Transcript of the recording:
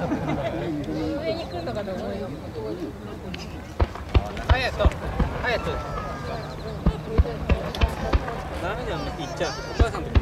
上に来るのかと思うよ。 あやと、あやと。ダメじゃん、行っちゃう。お母さんと。